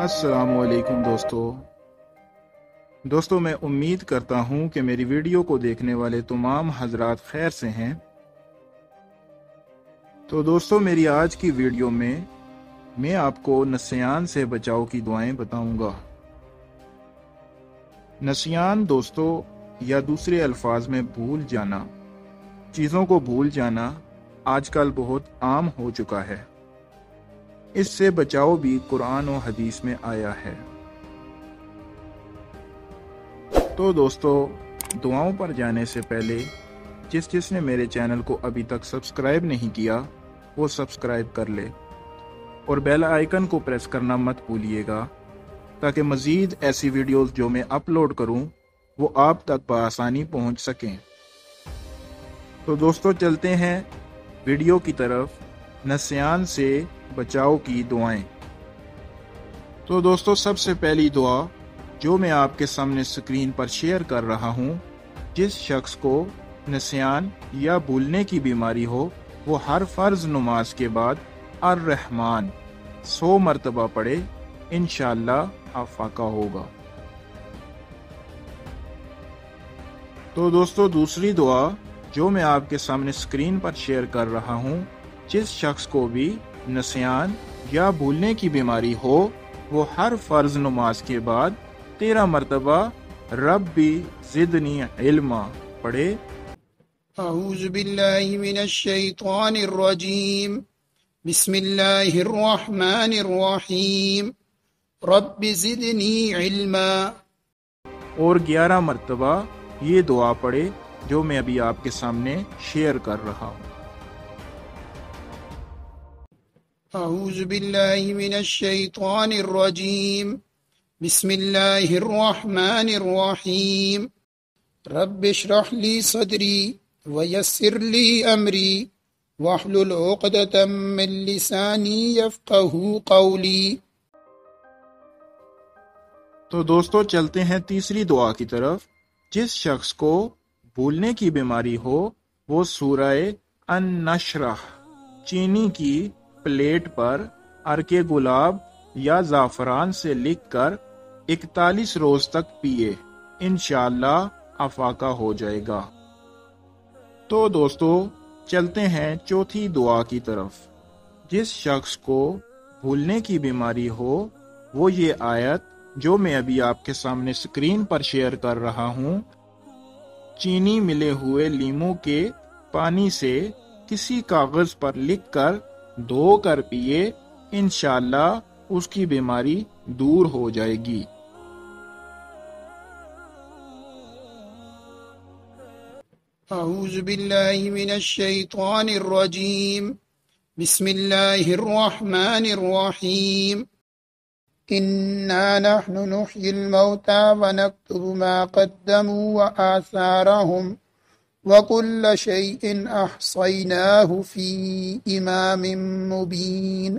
السلام علیکم دوستو میں امید کرتا ہوں کہ میری ویڈیو کو دیکھنے والے تمام حضرات خیر سے ہیں۔ تو دوستو میری آج کی ویڈیو میں آپ کو نسیان سے بچاؤ کی دعائیں بتاؤں گا۔ نسیان دوستو یا دوسرے الفاظ میں بھول جانا، چیزوں کو بھول جانا آج کل بہت عام ہو چکا ہے۔ اس سے بچاؤ بھی قرآن و حدیث میں آیا ہے۔ تو دوستو دعاؤں پر جانے سے پہلے جس نے میرے چینل کو ابھی تک سبسکرائب نہیں کیا وہ سبسکرائب کر لے اور بیل آئیکن کو پریس کرنا مت بھولیے گا تاکہ مزید ایسی ویڈیوز جو میں اپلوڈ کروں وہ آپ تک بآسانی پہنچ سکیں۔ تو دوستو چلتے ہیں ویڈیو کی طرف۔ نسیان سے بچاؤ کی دعائیں۔ تو دوستو سب سے پہلی دعا جو میں آپ کے سامنے سکرین پر شیئر کر رہا ہوں، جس شخص کو نسیان یا بھولنے کی بیماری ہو وہ ہر فرض نماز کے بعد الرحمن 100 مرتبہ پڑھے، انشاءاللہ افاقہ ہوگا۔ تو دوستو دوسری دعا جو میں آپ کے سامنے سکرین پر شیئر کر رہا ہوں، جس شخص کو بھی نسیان یا بھولنے کی بیماری ہو وہ ہر فرض نماز کے بعد 13 مرتبہ ربی زدنی علما پڑھے۔ اعوذ باللہ من الشیطان الرجیم، بسم اللہ الرحمن الرحیم، رب زدنی علما۔ اور 11 مرتبہ یہ دعا پڑھے جو میں ابھی آپ کے سامنے شیئر کر رہا ہوں۔ اعوذ باللہ من الشیطان الرجیم، بسم اللہ الرحمن الرحیم، رب اشرح لی صدری ویسر لی امری واحلل عقدۃ من لسانی یفقہوا قولی۔ تو دوستو چلتے ہیں تیسری دعا کی طرف۔ جس شخص کو بھولنے کی بیماری ہو وہ سورہ النشرح چینی کی پلیٹ پر عرق گلاب یا زعفران سے لکھ کر 41 روز تک پیے، انشاءاللہ افاقہ ہو جائے گا۔ تو دوستو چلتے ہیں چوتھی دعا کی طرف۔ جس شخص کو بھولنے کی بیماری ہو وہ یہ آیت جو میں ابھی آپ کے سامنے سکرین پر شیئر کر رہا ہوں، چینی ملے ہوئے لیموں کے پانی سے کسی کاغذ پر لکھ کر دھو کر پیے، انشاءاللہ اس کی بیماری دور ہو جائے گی۔ اعوذ باللہ من الشیطان الرجیم، بسم اللہ الرحمن الرحیم، انا نحن نحیی الموتى ونکتب ما قدموا وآثارهم وَكُلَّ شَيْءٍ أَحْصَيْنَاهُ فِي إِمَامٍ مُبِينٍ۔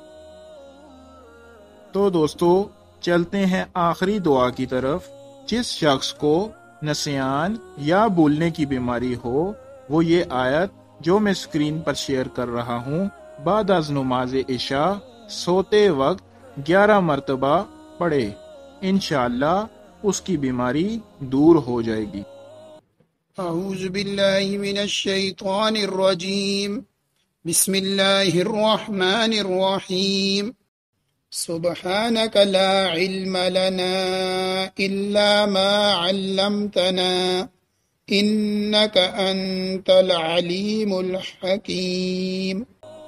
تو دوستو چلتے ہیں آخری دعا کی طرف۔ جس شخص کو نسیان یا بھولنے کی بیماری ہو وہ یہ آیت جو میں سکرین پر شیئر کر رہا ہوں بعد از نماز عشاء سوتے وقت 11 مرتبہ پڑھے، انشاءاللہ اس کی بیماری دور ہو جائے گی۔ اعوذ باللہ من الشیطان الرجیم، بسم اللہ الرحمن الرحیم، سبحانک لا علم لنا الا ما علمتنا انک انت العلیم الحکیم۔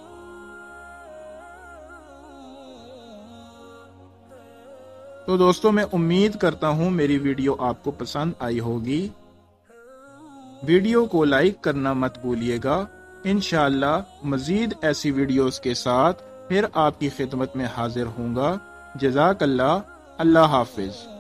تو دوستو میں امید کرتا ہوں میری ویڈیو آپ کو پسند آئی ہوگی۔ ویڈیو کو لائک کرنا مت بھولیے گا۔ انشاءاللہ مزید ایسی ویڈیوز کے ساتھ پھر آپ کی خدمت میں حاضر ہوں گا۔ جزاک اللہ، اللہ حافظ۔